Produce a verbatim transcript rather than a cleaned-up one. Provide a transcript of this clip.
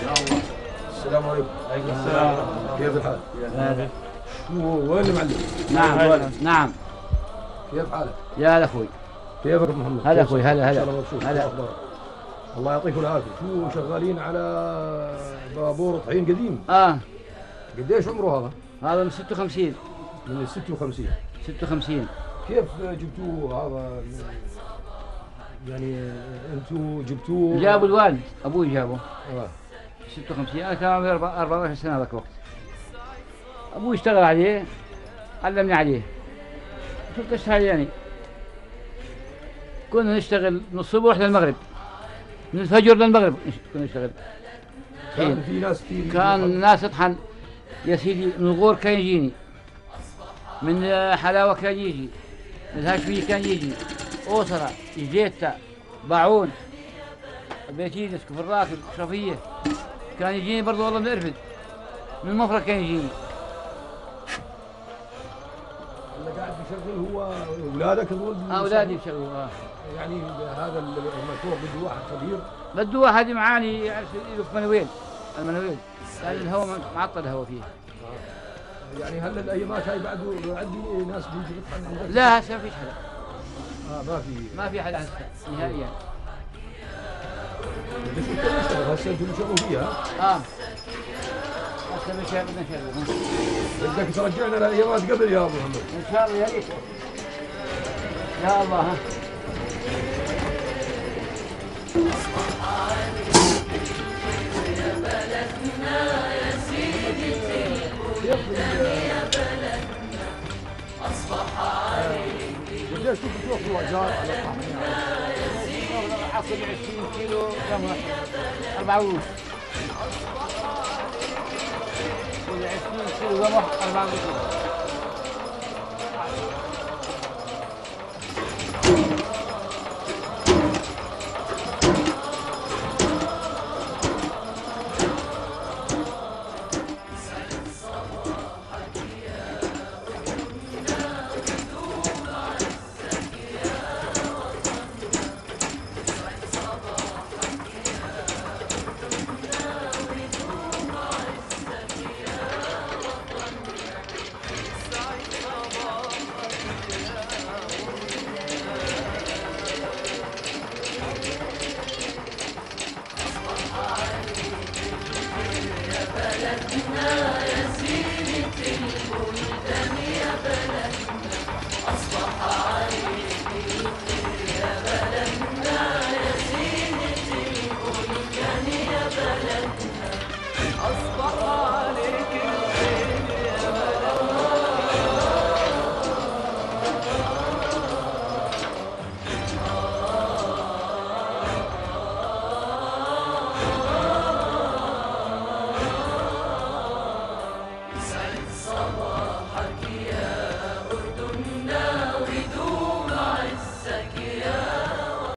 السلام عليكم. عليكم السلام. كيف الحال؟ هذا شو وين المعلم؟ نعم نعم. كيف حالك؟ يا هلا اخوي. كيفك ابو محمد؟ هلا اخوي. هلا ان شاء هلا الله مبسوط. هلا. الله يعطيكم العافيه. شو شغالين على بابور طحين قديم؟ اه قديش عمره هذا؟ هذا من ستة وخمسين. من ال ستة وخمسين. ستة وخمسين. كيف جبتوه هذا؟ يعني انتم جبتوه؟ جابوا الوالد، ابوي جابه. اه ستة وخمسين. انا كان عمري أربعة عشر سنه ذاك الوقت. ابوي اشتغل عليه، علمني عليه. شفت اشتغل يعني. كنا نشتغل من الصبح للمغرب، من الفجر للمغرب كنا نشتغل. كان في ناس كثير. كان الناس تطحن يا سيدي. من الغور كان يجيني، من حلاوه كان يجي، من الهاشميه كان يجي، اوسرة، جديتا، باعون، بيتينس، كفر الراكب، شرفيه. كان يجيني برضه والله من ارفد، من المفرق كان يجيني. اللي قاعد يشغل هو اولادك هذول؟ اه اولادي بشغلوا. اه يعني هذا المشروع بده واحد خبير. بده واحد معاني يعرف يلف منويل، المنويل، لان الهواء معطل الهواء فيه. يعني هلا الايامات هاي بعده عندي ناس بيجي بيطحن عندك؟ لا هسه ما فيش حدا. اه ما في ما في حدا هسه نهائيا. ليش انت بتشتغل هسه انتم بتشتغلوا فيها؟ اه هسه بنشغل بدنا نشغل. بدك ترجعنا لايامات قبل يا ابو محمد. ان شاء الله يا ريت. يا الله. ها قديش كنتوا تاخذوا اجار على الطحن؟ حصل عشرين كيلو قمح أربعة ونص. عشرين كيلو قمح أربعة ونص.